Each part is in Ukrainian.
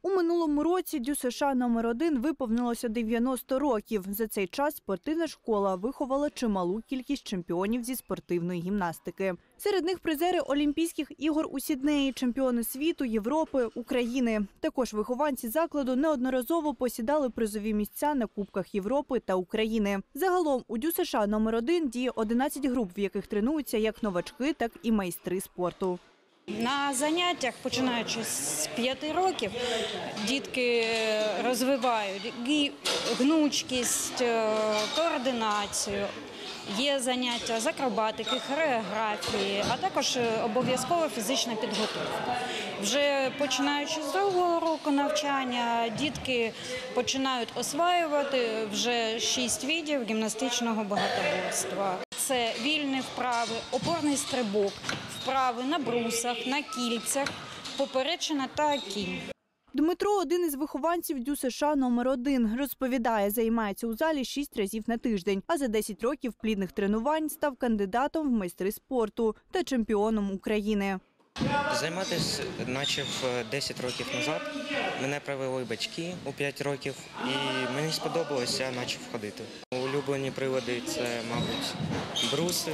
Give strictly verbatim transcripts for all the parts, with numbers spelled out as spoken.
У минулому році ДЮСШ номер один виповнилося дев'яносто років. За цей час спортивна школа виховала чималу кількість чемпіонів зі спортивної гімнастики. Серед них призери Олімпійських ігор у Сіднеї, чемпіони світу, Європи, України. Також вихованці закладу неодноразово посідали призові місця на Кубках Європи та України. Загалом у ДЮСШ номер один діє одинадцять груп, в яких тренуються як новачки, так і майстри спорту. На заняттях, починаючи з п'яти років, дітки розвивають гнучкість, координацію. Є заняття з акробатики, хореографії, а також обов'язкова фізична підготовка. Вже починаючи з другого року навчання, дітки починають осваювати вже шість видів гімнастичного багатоборства. Це вільні вправи, опорний стрибок, вправи на брусах, на кільцях, поперечина та кінь. Дмитро – один із вихованців ДЮСШ номер один. Розповідає, займається у залі шість разів на тиждень, а за десять років плідних тренувань став кандидатом в майстри спорту та чемпіоном України. Займатися почав десять років назад. Мене привели батьки у п'ять років і мені сподобалося, я почав ходити. Улюблені прилади – це, мабуть, бруси,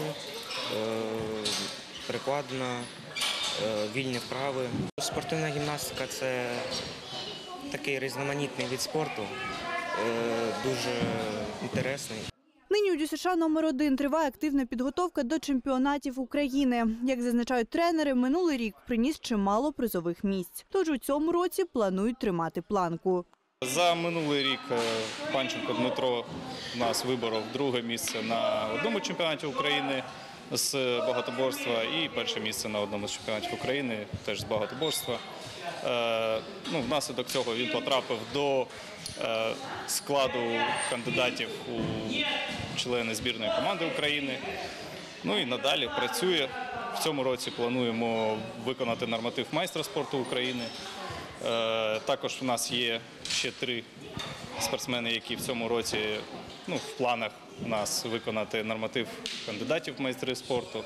прикладна, вільні вправи. Спортивна гімнастика – це такий різноманітний вид спорту, дуже інтересний. Нині у ДЮСШ номер один триває активна підготовка до чемпіонатів України. Як зазначають тренери, минулий рік приніс чимало призових місць. Тож у цьому році планують тримати планку. За минулий рік Панченко Дмитро у нас виборов друге місце на одному чемпіонаті України з багатоборства і перше місце на одному з чемпіонатів України теж з багатоборства. Ну, внаслідок цього він потрапив до складу кандидатів у члени збірної команди України. Ну і надалі працює. В цьому році плануємо виконати норматив майстра спорту України. Також у нас є ще три спортсмени, які в цьому році, ну, в планах у нас виконати норматив кандидатів в майстри спорту.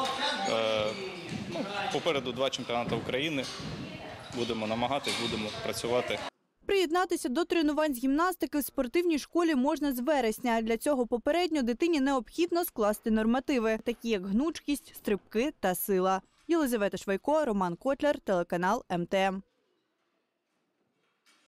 Ну, попереду два чемпіонати України. Будемо намагатись, будемо працювати. Приєднатися до тренувань з гімнастики в спортивній школі можна з вересня. Для цього попередньо дитині необхідно скласти нормативи, такі як гнучкість, стрибки та сила. Єлизавета Швайко, Роман Котляр, телеканал ем те ем.